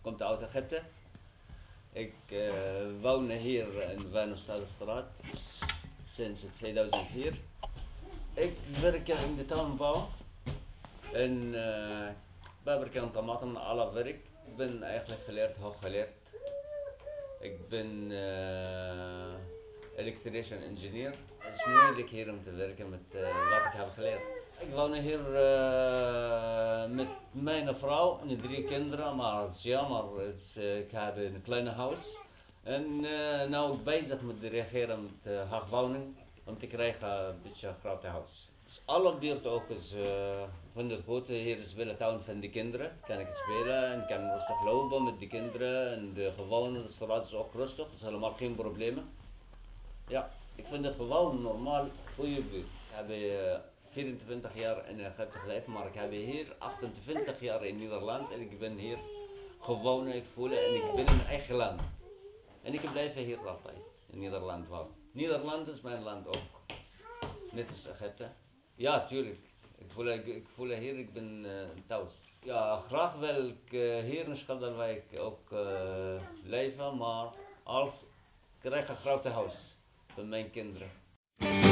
kom uit Egypte. Ik woon hier in Wijnostadstraat sinds 2004. Ik werk in de tuinbouw en paprika en tomaten, alle werk. Ik ben eigenlijk geleerd, hooggeleerd. Ik ben electrician engineer. Het is moeilijk hier om te werken met wat ik heb geleerd. Ik woon hier met mijn vrouw en 3 kinderen, maar het is jammer. Ik heb een kleine huis. En nu ik bezig met de regering met hoogwoning om te krijgen een beetje een groot huis. Dus alle buurt ook is, vind het goed. Hier is de tuin van de kinderen. Kan ik het spelen en kan rustig lopen met de kinderen. En de gewone de straat is ook rustig, dat is helemaal geen probleem. Ja, ik vind het gewoon normaal goede buurt. Ik heb 24 jaar in Egypte geleefd, maar ik heb hier 28 jaar in Nederland en ik ben hier gewoon, ik voel en ik ben in mijn eigen land. En ik blijf hier altijd, in Nederland wel. Nederland is mijn land ook, net als Egypte. Ja, tuurlijk. Ik voel hier, ik ben thuis. Ja, graag wil ik hier in Schilderwijk ook leven, maar als ik krijg een groot huis voor mijn kinderen.